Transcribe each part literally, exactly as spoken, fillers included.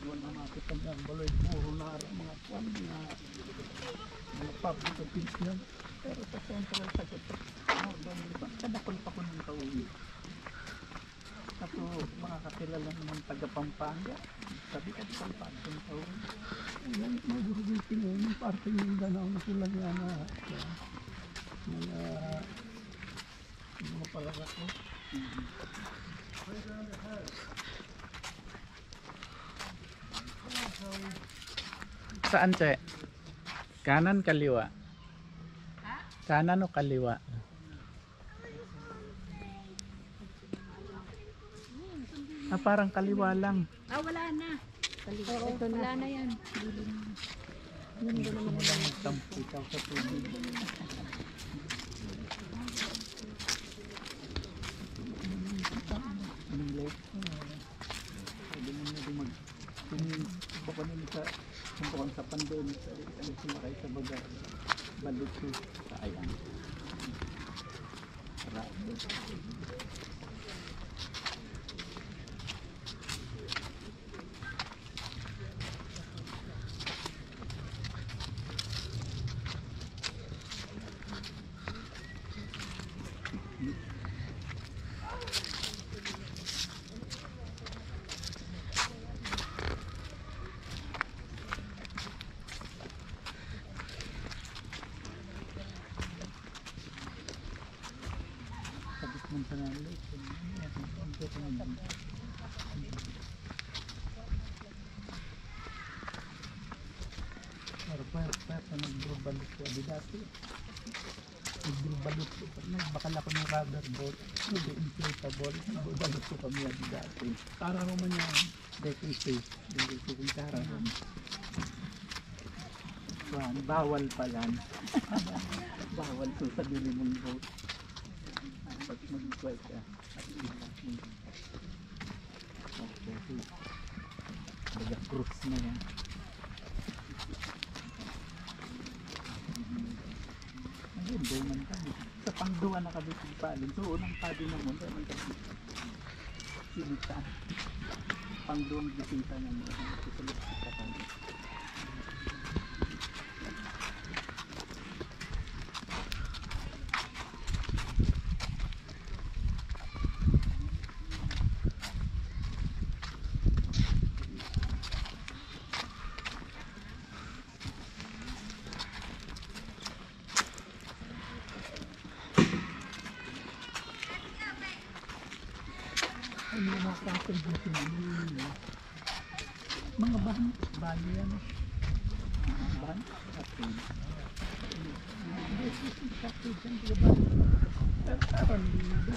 doon ang mga kitang baloy, puro na mga kwan, mga mga public opinion. Pero sa central sagot, kadakol pa ko ng kauwi. Ako makakakilala ng taga Pampanga. Sabi ka di Pampanga ng kauwi. Ayan, magurugutin mo yung parte ng Mindanao na sila nga na mga mga palaga ko. Saan, Che? Kanan, kaliwa? Kanan o kaliwa? Ah, parang kaliwa lang. Ah, wala na. Kaliwa. Ito na. Wala na yan. Hindi ko mo lang magtampo ikaw sa tubig. Anong lake? Pwede mo na din mag... Kung bukanin sa... Kung bukan sa pandemic, ano sumakay sa baga, balot ko sa ayan. Marami. Punta na ulit. Pero pa, pa, pa nagbabalot ko di dati. Nagbabalot ko. Nagbakal ako ng rubber boat. Nag-inflatable. Nagbabalot ko kami di dati. Para naman yan. Decking safe. Hindi ko kung para naman. Bawal pa yan. Bawal ko sa dili mong boat. Pag mag-flight ka at ilang okay, baga cruise na yan. Ayun, doon man kami sa pangduwa na kami palin. So unang padi na mo doon kami sinita pangduwang bisita na mo susulit kita kami. Ano mga kapag dito naman mga bahan, bali yan mga bahan, kapag kapag dyan mga bahan tataran dito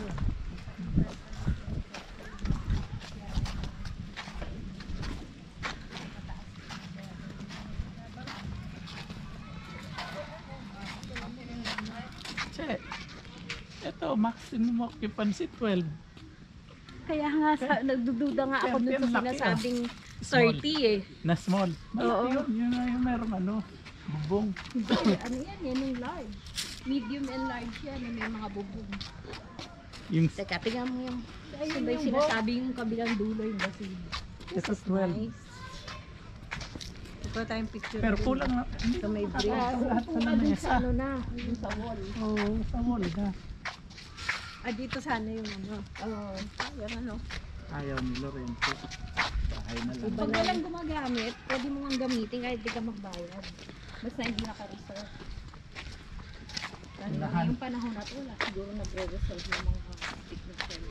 Che, ito maximum occupancy twelve. Kaya nga, sa, nagdududa nga ako dun sa sinasabing thirty eh. Na small. Malaki Oo. yun. Yun na yung merong ano, bubong. Hindi, ano yan, yan yung large. Medium and large yan, yung may mga bubong. Yung Teka, tingnan mo yung, sabay sinasabi yung kabilang dulo yung basil. ito twelve. Nice. Ito tayong picture. Pero kulang na. Sa may bridge. Ah, lahat Kung pala dun na sa ano na, yung sa wall. Oo, sa wall na. Ah, dito sana yung ano. Oo. Yung ano. Ayaw ni Lorenzo. Bahay na lang. Pag walang gumagamit, pwede mo nga gamitin kahit di ka magbayad. Basta hindi naka-reserve. Dahil Lahat. yung panahon na ito, wala siguro nagre-reserve yung mga stick na sa'yo.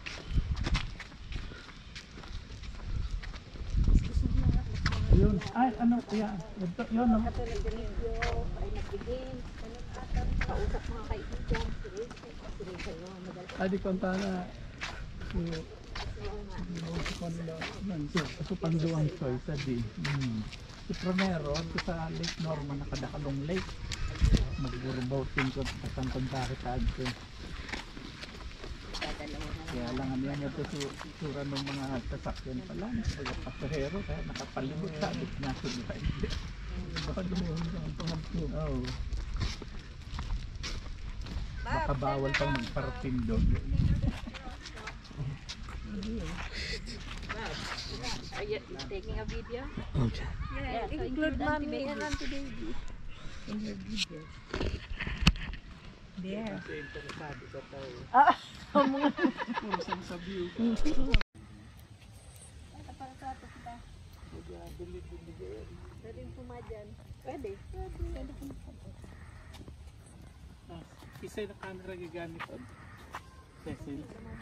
Yun. Ay, ano, yan. Ito, yun, no? Katulad ng video, ay nagbigay, kausap mga kaibigan, sila, sila sa'yo, madalas. Ay, di konta na. So, hindi ko nila. So, pangduwang choice, adi. Hmm. Si Primero, ito sa Lake Norman, nakadakalong lake. Mag-boating ko sa Kantong Bakitad ko. Kaya lang ano yan ito su sura ng mga sasakyan pa lang. Mga pasahero, kaya nakapalibot sa gitna sila. Baka dumihon ang pangatlo. Oo. Baka bawal pang magparating doon. Are you taking a video? Okay. Yeah, so include mommy and auntie baby in your video. There. Kasi interesado ka tayo. Ah, Puro sa sa view. pwede puma dyan. Pwede. Pwede puma. Ah, isa na camera gagamit on. Cecil.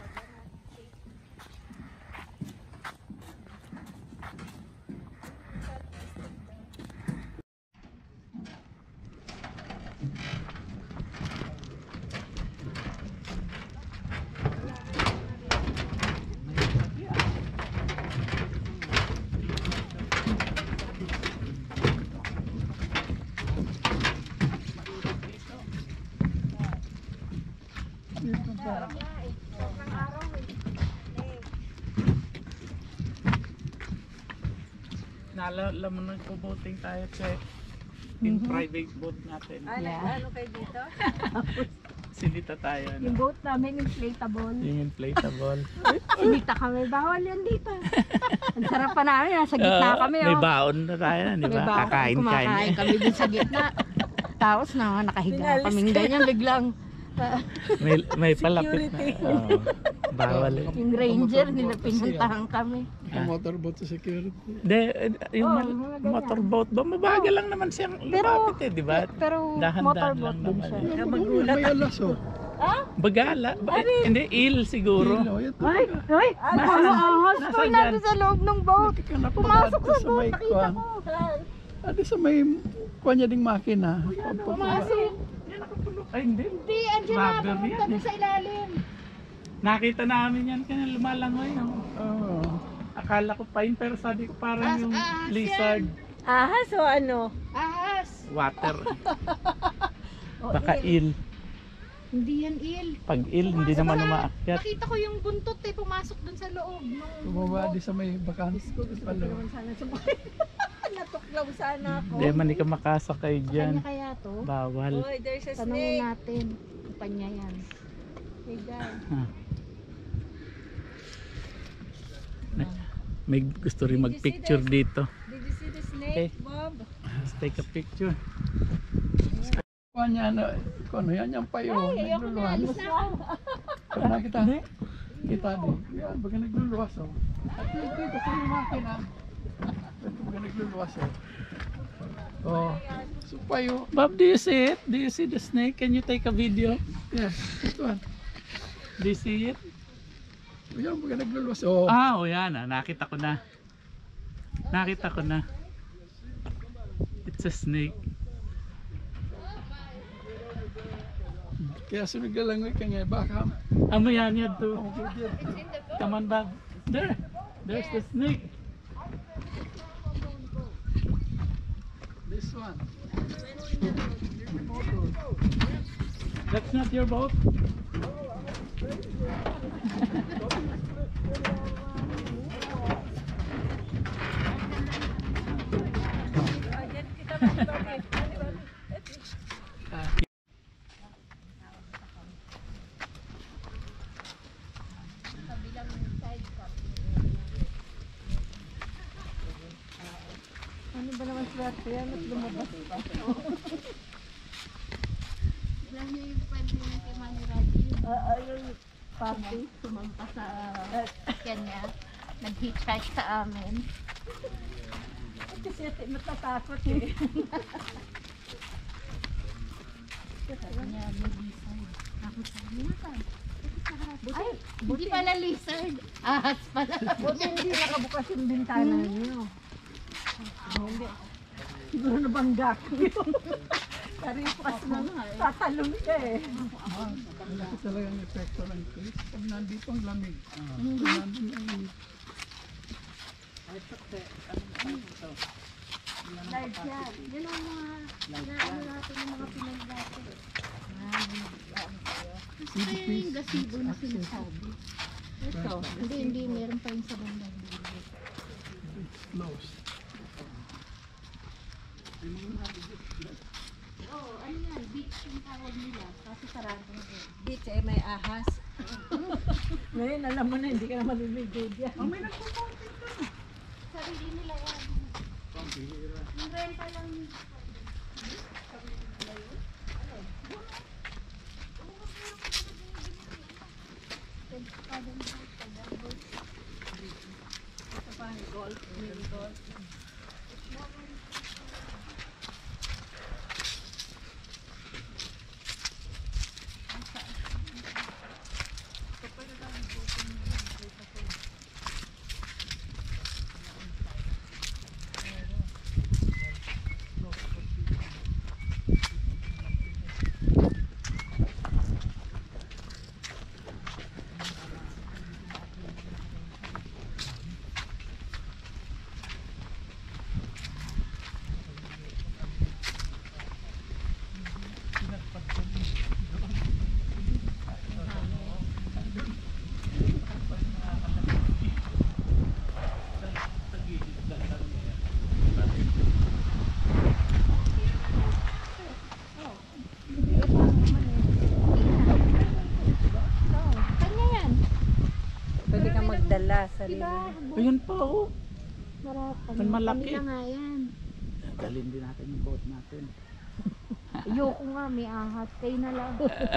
Dito ba? Naalala mo nung boating tayo sa in private boat natin. Ano kayo dito? Sinita tayo. Yung No? boat namin inflatable. Yung inflatable. Sinita kami. Bawal yan dito. Ang sarap pa namin. Nasa gitna Oo, kami. May Oh. baon na tayo, di May ba? baon. Kakain-kain. Kumakain kami din sa gitna. Tapos na nakahiga kaming ganyan biglang. May, may palapit na. Oo. Bawal eh. Yung ranger, nila pinuntahan kami. Ang motorboat sa security. De, yung Oo, mal- mga ganyan. motorboat ba? Mabagal lang naman siyang Pero- lumapit eh, di ba? Pero Dahan-dahan motorboat lang din naman siya. eh. Magulat. May alas oh. Bagala? Ba, hindi, il siguro. Hilo, ito Ay, talaga. ay, ahas Nasaan po yan? natin sa loob ng boat. Hindi ka napagad Pumasok sa sa boat, may nakita kwan. ko. Adi sa may kanya ding makina. Pumasok. Ay, hindi. Hindi, andyan na, Rubber pumunta yan doon eh. sa ilalim. Nakita namin yan kaya lumalangoy. No? Oo. Akala ko pain pero sabi ko parang As- yung ahas lizard. Ahas o ano? Ahas. Water. O, Baka il. il. Hindi yan il. Pag il, hindi naman umaakyat. Nakita ko yung buntot eh, pumasok doon sa loob. Nung Bumaba di sa may bakante. Palo. sana sumakay. Natuklaw sana ako. Hindi man ka makasakay dyan. Kanya kaya to? Bawal. Oy, there's a Tanungin natin. Kanya yan. Hey guys. May gusto rin mag-picture dito. Did you see the snake, Okay. Bob? Let's take a picture. Kanya na, kung ano yan, yung payo. Ay, ayoko na. Nagluluwas. Alis na ako. Kung nakita, kita din. Yan, baga nagluluwas oh. At yung dito sa may makina. Ito baga nagluluwas oh. Oh, so payo. Bob, do you see it? Do you see the snake? Can you take a video? Yes, ito one. Do you see it? Yan, baga nagluluwas oh. Ah, o yan. Ah. Nakita ko na. Nakita ko na. It's a snake. Kaya sunod ka lang ka nga, baka. Amo yan yan too. Oh, good yan. Come on, Bob. There. There's the snake. This one. That's not your boat? Ano ba naman swerte yan at lumabas pa? Ilan niya yung pwede yung kay Manny Raji? Oo, yung party, sumampa sa Kenya. Nag-hitchhike sa amin. Kasi ito matatakot eh. Sabi niya, may lizard. Ako sabi niya ka. Ay, hindi pala lizard. Ahas pala. Buti hindi nakabukas yung bintana niyo. Hindi. Siguro nabangga ko yun. Karipas na nga eh. Tatalong ka eh. Ah, ito talaga ang epekto ng Chris. Pag nandito ang lamig. Pag nandito ang lamig. Live yan. Yan ang mga, ano natin yung mga pinag-dati. Ito yung gasibo na sinasabi. Ito. Hindi, hindi. Meron pa yung sa bandang. Close. Oo, ano yan? Beach yung tawag nila. Kasi sarado na yun. Beach eh, may ahas. Ngayon, alam mo na, hindi ka na maliligo dyan. Oh, may nagpo-content ka. Yung renta lang. Kanya yan. Pwede kang magdala sarili. Diba? Ayun pa oh. Marap. Ang malaki. Kanila nga yan. Dalhin din natin yung boat natin. Ayoko nga, may ahas. Kayo na lang.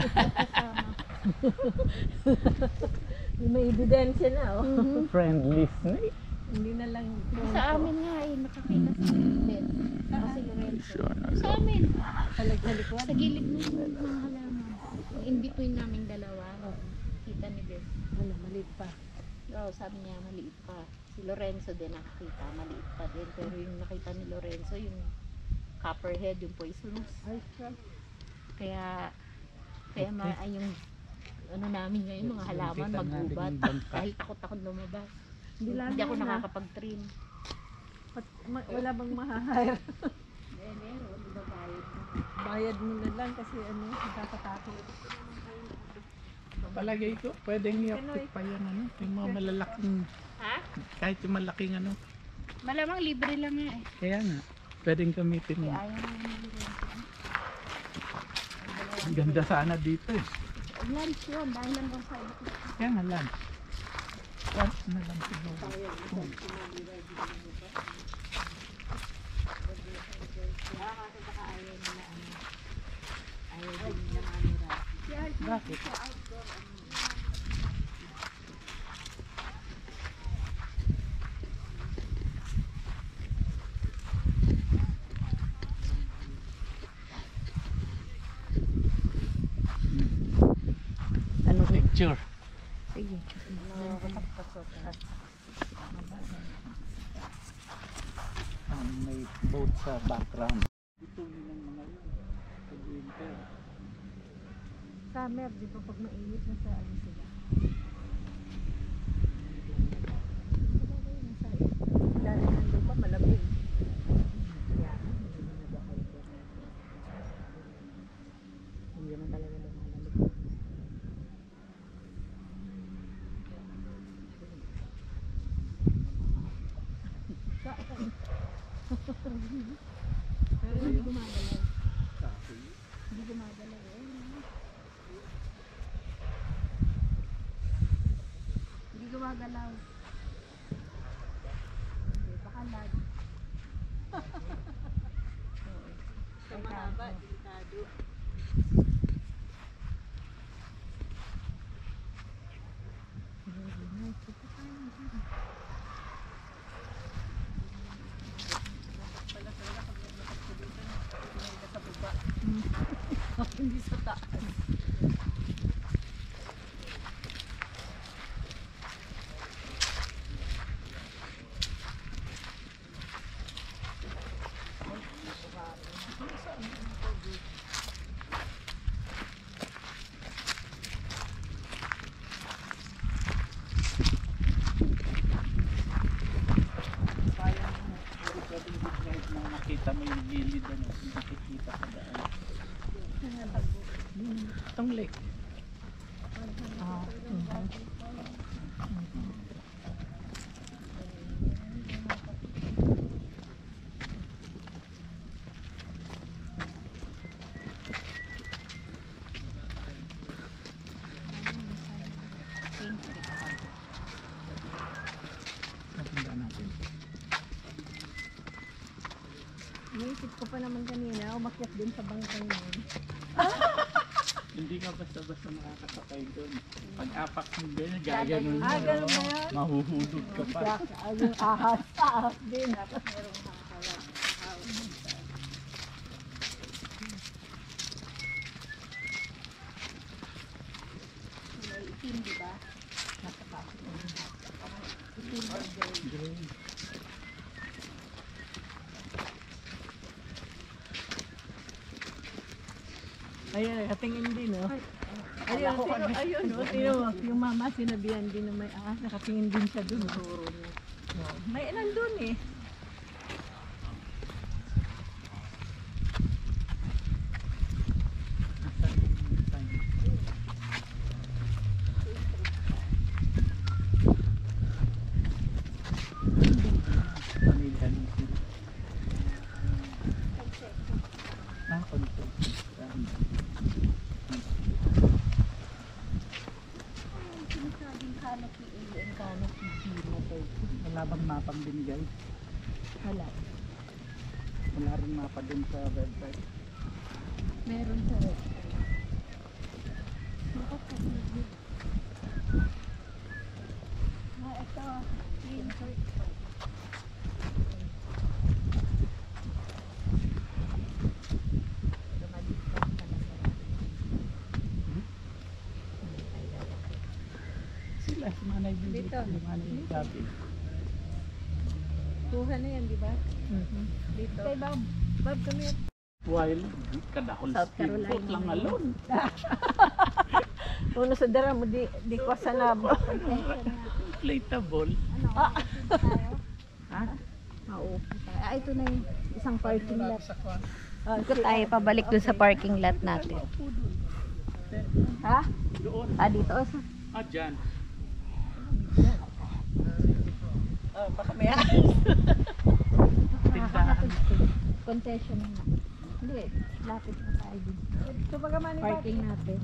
May ebidensya na, oh. Mhm. Friendly snake. Hindi na lang. Sa amin nga eh, nakakita sa bed. Kasi Lorenzo. Sure na Sa amin. Talag sa likod. Sa gilid ng mga halaman. In between naming dalawa. Kita ni Beth. Ano, maliit pa. Oh, sabi niya maliit pa. Si Lorenzo din nakakita, maliit pa din. Pero yung nakita ni Lorenzo, yung copperhead, yung poisonous. Ay, siya. Kaya, kaya ma, ay yung ano namin ngayon, mga halaman, Nakita natin maggubat. yung bangka. Dahil takot-takot lumabas. Hindi lang Hindi ako yan, ah. nakakapag-trim. Pat- ma- wala bang ma-hire? Eh, meron, di ba bayad mo? Bayad mo na lang kasi ano, nakakatakot. Palagay ko, pwedeng i-uptake pa yan ano. Yung mga malalaking, Ha? kahit yung malaking ano. Malamang libre lang nga eh. Kaya nga, pwedeng gamitin mo. Kaya ayaw na yung Lorenzo. Ang ganda sana dito eh. Lunch yun, dahil lang daw sa ito. Kaya nga lang. Once na lang siguro. Hmm. Bakit? Ano? Picture. Sige. Um, may boat sa background. Ito yun ang mga yun. Pag winter. Summer, di ba pag mainit na sa ano sila? Dahil nandun pa, malamig. Yeah. Hindi naman talaga lumalamig. Pero hindi gumagalaw. Hindi gumagalaw eh. Hindi gumagalaw. Hindi, baka lag. Sa mahaba, delikado. Hindi sa taas. Nakita mo yung gilid ano, nakikita ka daan. Itong lake. Ah, Nakita natin. Naisip ko pa naman kanina, umakyat din sa bangkang yun. Hindi ka basta-basta makakasakay doon. Pag-apak mo din, gaganon Ah, mo. ganun ba yun? Mahuhulog ka pa. Ay, yung ahas, ahas din. Dapat merong nakakawag. May itim, di ba? Nakapasok na yun. Itim or gray? Gray. Ayun, katingin din, oh. Ayun, Ako, sino, ano- ayun, oh, sino, yung mama sinabihan din na may ahas, nakatingin din siya dun. Oh. Turo niya. Oh, may nandun eh. Nasaan yung time? Pamilya niyo sila. Ah, consultant. Sinasabing canopy A and canopy B na thirty. Wala bang mapang binigay? Wala. Wala rin mapa dun sa website. Meron sa website. Nakakasibig. Ah, ito. Green heart. Lumalipas ka na sa Sila, si Manay Bibi. Dito. Si Manay Gabi. Kuha na yan, di ba? Mhm. Dito. Kay Bob. Bob, kami. While kadahol South speedboat Carolina. lang alone. Uno sa dara mo, di, di ko sanabo. Inflatable. Ano? Ah. Tayo? Ha? Maupo tayo. Ah, ito na yung isang parking lot. Oh, Ikot tayo pabalik dun sa parking lot natin. Ha? Doon. Ah, dito. Oh, sa- Ah, dyan. oh, baka may ahas. Tindahan. Concession na. Hindi, lapit na tayo din. Ito ba kamani ba? Parking natin.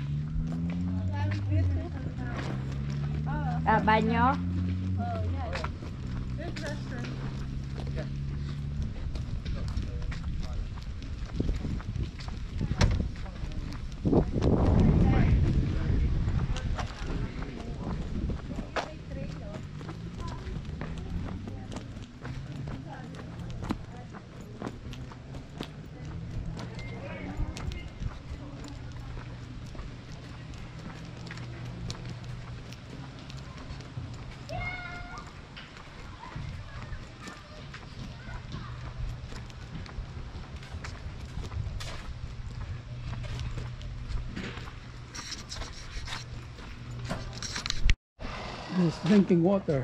Ah, banyo? This drinking water.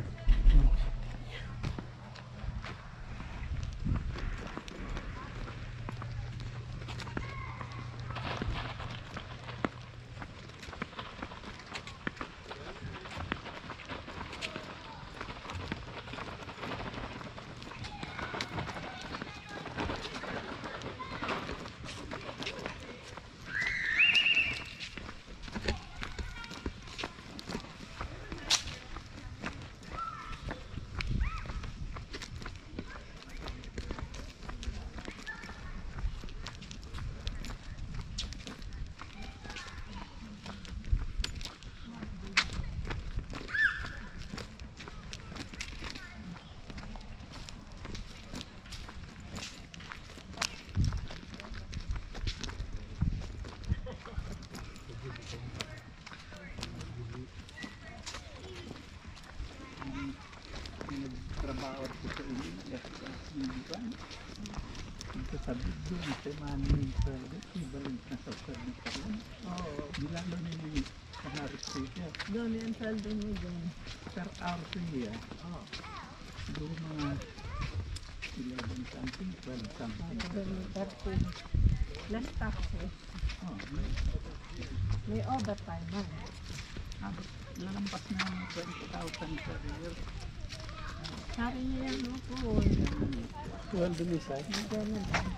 Nagtrabaho ko sa inyo. Hindi ba? Dito sa bigyan, sa manual service, ibalint na sa service ko. Oo. Bilang doon yung kaharap ko siya. Doon yung saldo mo dyan. Per hour siya. Oo. Doon mga eleven something, twelve something. thirteen. Less taxes. Oh, May overtime man. abot, lalampas na ng twenty thousand per year. Sabi niya yan, no? Po. Sweldo ni Sai. Ganun lang.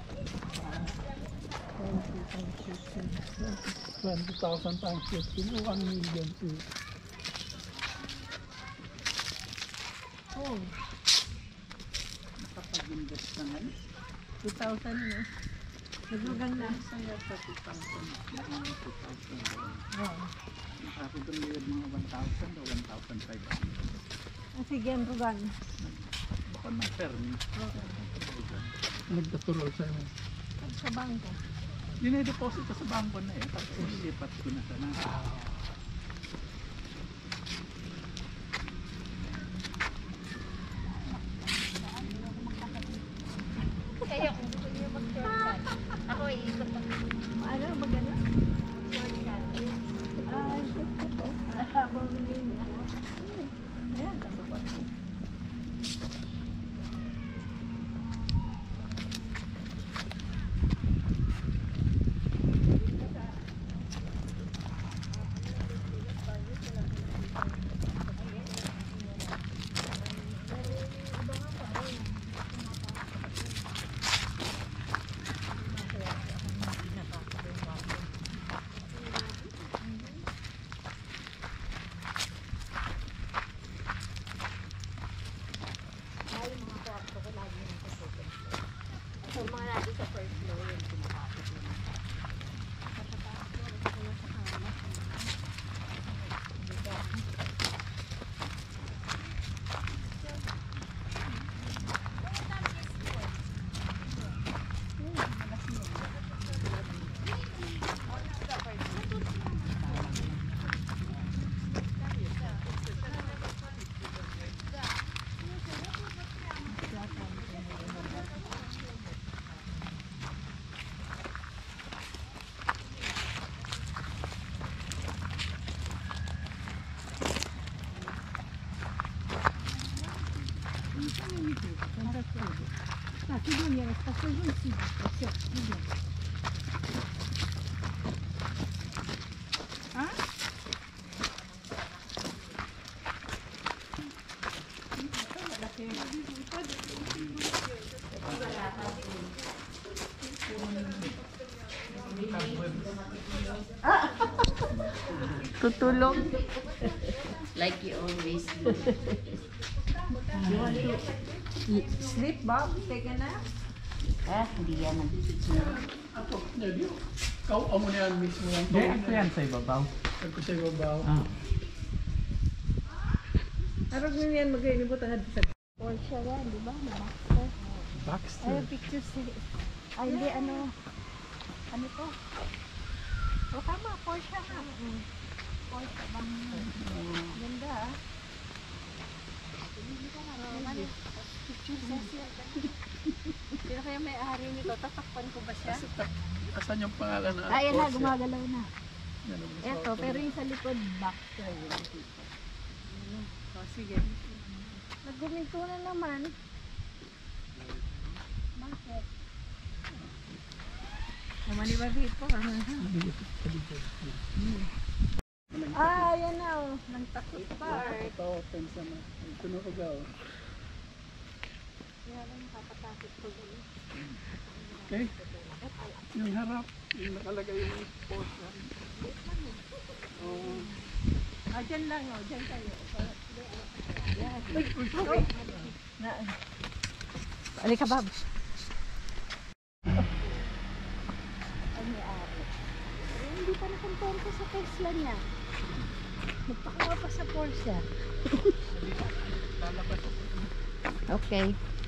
twenty times fifteen. twenty thousand times fifteen, one million too. Oh. Nakapag-invest na ngayon. two thousand na. Naglugang na. Saya sa two thousand. Mga two thousand. Oo. Nakakagandang mga one thousand o one thousand five hundred. Ah, sige, ang rugan. Baka ng permi. Nagdaturol sa mo. Sa bangko. Dine-deposit ko sa bangko na eh. Tapos lipat ko na sana. Kaya kung gusto niyo mag-shortcut, ako iikot ako. Ano, magano? Shortcut. Ay, ito. Habang linya. Ayan, tapos. So, mga lagi sa first floor yung pinakapit nila. Ah, c'est bien, ça se joue ici. Attention, c'est bien. Hein? Tutulog. Like you always do. You want to sleep, Bob? Take a nap? Ah, hindi yan. Ato, hindi. Kau amo na yan mismo yung Hindi, ito yan sa ibabaw. Ako sa ibabaw. Ah. Arog na yan, mag-inibot ang sa Porsche yan, di ba? Baxter. Baxter. Ay, picture si... Ay, hindi, ano... Ano to? O, tama, Porsche nga. Porsche, bang... Ganda, ah. Picture sa siya. Sino kaya may-ari nito? Tatakpan ko ba siya? Asan yung pangalan na? Ayan na, Porsche? gumagalaw na. Yan ang gusto Eto, ko. pero yung sa likod, Baxter. Yun. O, sige. Nagguminto na naman. Bakit? Naman iba dito. Ah, yan na o. Nang takot park. Ito, pensa na. Ito na ko gaw. Kaya lang nakapatakot ko gano'n. Okay? Yung harap, yung nakalagay yung Porsche. Oh. Ah, dyan lang o. Dyan tayo. Uy, uy, sorry. Na, Alika, Bob. Ang may-ari. Eh, hindi pa nakontento sa Tesla niya. Magpakawa pa sa Porsche. Okay.